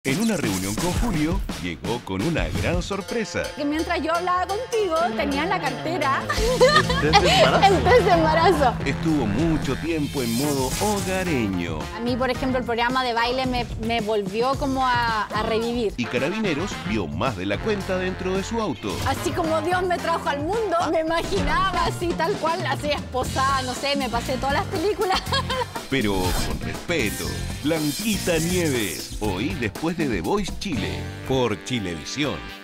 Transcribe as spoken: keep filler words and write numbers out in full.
En una reunión con Julio, llegó con una gran sorpresa. Que mientras yo hablaba contigo, tenía en la cartera ¿El test de embarazo? el test de embarazo. Estuvo mucho tiempo en modo hogareño. A mí, por ejemplo, el programa de baile me, me volvió como a, a revivir. Y Carabineros vio más de la cuenta dentro de su auto. Así como Dios me trajo al mundo, me imaginaba así, tal cual, así esposada, no sé, me pasé todas las películas. Pero con respeto, Blanquita Nieves, hoy después de The Voice Chile, por Chilevisión.